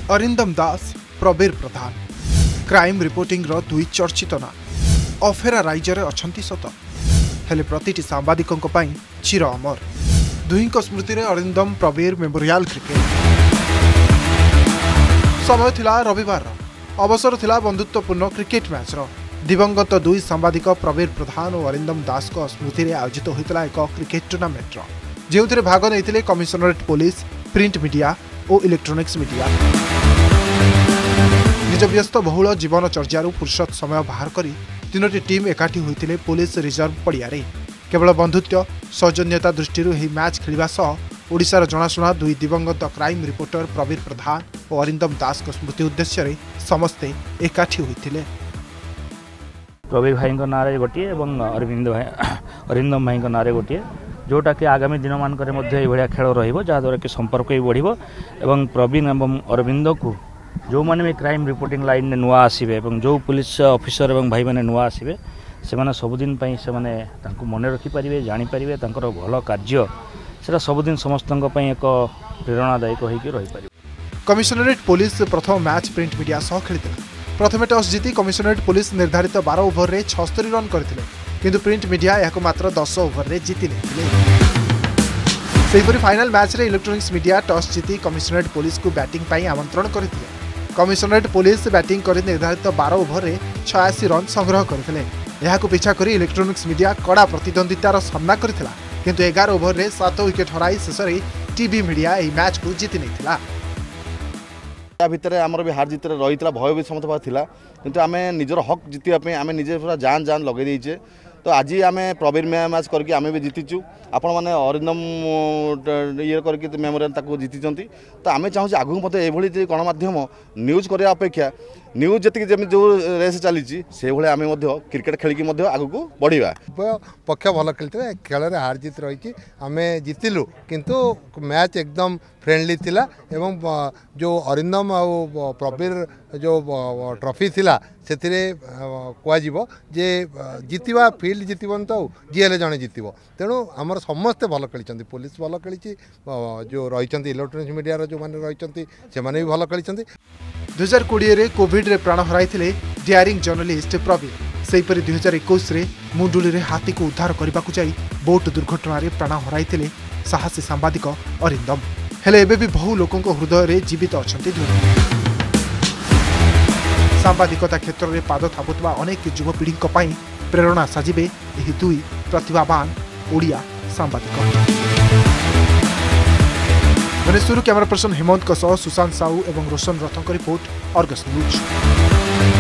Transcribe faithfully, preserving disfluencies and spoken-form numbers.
Arindam Das, Prabir Pradhan crime reporting रो दुई चर्चित ना अफेरा राज्य अछंती सत हेले प्रतिटी सांबादिकों पई चिर अमर दुईक स्मृति रे अरिंदम प्रबीर मेमोरियल क्रिकेट समय थिला रविवार अवसर थिला बंधुत्वपूर्ण क्रिकेट मैच रो दिवंगत दुई सांबादिक प्रबीर प्रधान और अरिंदम दास को स्मृति रे आयोजित होता एक क्रिकेट टूर्नामेंट जो भाग नहीं कमिशनरेट पुलिस प्रिंट मीडिया और इलेक्ट्रोनिक्स मीडिया निज व्यस्त बहुल जीवन चर्यारू फुर्सत समय बाहर करी तीनोटी टीम एकाठी होते पुलिस रिजर्व पड़िया केवल बंधुत्व सौजन्यता दृष्टि मैच खेलने सह ओडिशार जनाशुना दुई दिवंगत क्राइम रिपोर्टर प्रबीर प्रधान और अरिंदम दास को स्मृति उद्देश्य समस्ते एकाठी होते प्रबीर भाई ना गोटे अरविंद भाई अरिंदम भाई ना गोटे जोटा कि आगामी दिन मानक भाया खेल रहा कि संपर्क भी बढ़ एवं प्रवीण एवं अरविंद को जो मैंने भी क्राइम रिपोर्टिंग लाइन में नुआ आसवे जो पुलिस ऑफिसर एवं भाई मैंने नुआ आसवे से सबुदिन से मन रखिपारे जानीपारे भल कार्य से सबुदिन समस्त एक प्रेरणादायक होकर रही। कमिशनरेट पुलिस प्रथम मैच प्रिंट मीडिया सह खेली प्रथम टॉस जीति कमिशनरेट पुलिस निर्धारित बारह ओवर में छस्तरी रन करथिले किंतु प्रिंट मीडिया या मात्र दस ओवर में जीति नहीं फाइनल मैच रे इलेक्ट्रोनिक्स मीडिया टॉस जीति कमिशनरेट पुलिस को बैटिंग पाई आमंत्रण करथिले कमिशनरेट पुलिस बैटिंग कर निर्धारित बारह ओवर में छियासी रन संग्रह करथिले यहाकु पीछा करी इलेक्ट्रोनिक्स मीडिया कड़ा प्रतिद्वंदितार सामना करथिला किंतु ग्यारह ओवर में सात विकेट हराई शेष में टीवी मीडिया यह मैच को जीति नहीं भितर आमर भी हार जीत रही भय भी समस्त था किंतु आम निजर हक जीतवाई आम निजे पूरा जान जान लगे देचे तो आज आम प्रबीर मैच करके आम भी जीतिचु आपण मैंने अरिंदम ये करके मेमोरियल जीति तो आम चाहूँ आगू मत ये गणमाध्यम न्यूज करने अपेक्षा न्यूज जी जमी जो रेस चली से भाई आम क्रिकेट खेलिकी आगू बढ़िया पक्ष भल खेलते खेल हार जीत रही आम जीतिलु किंतु मैच एकदम फ्रेंडली थिला एवं जो अरिंदम आ प्रबीर जो ट्रॉफी थिला से कह जे जीतवा फील्ड जीतवन तो जी हेल्ले जड़े जीतब तेणु आमर समस्ते भल खेली पुलिस भल खेली जो रही इलेक्ट्रोनिक्स मीडिया जो मैंने रही से भी भल खेली दुई हजार कोड़े कोविड रे प्राण हराई डेयरिंग जर्नलिस्ट प्रबीर सेहीपरि दुई हजार इक्कीस मुंडुली रे हाथी को उद्धार करने को जाई बोट दुर्घटन प्राण हराई साहसी सांबादिक अरिंदम हेले एबे भी बहु लोकों हृदय रे जीवित अच्छा सांबादिकता क्षेत्र में पाद थापुवा अनेक युवपीढ़ी प्रेरणा साजिबे एही दुई प्रतिभावान ओडिया सांबादिक। भुवनेश्वर कैमरा पर्सन हेमंत सुशांत साहू और रोशन रथों रिपोर्ट अर्गस न्यूज।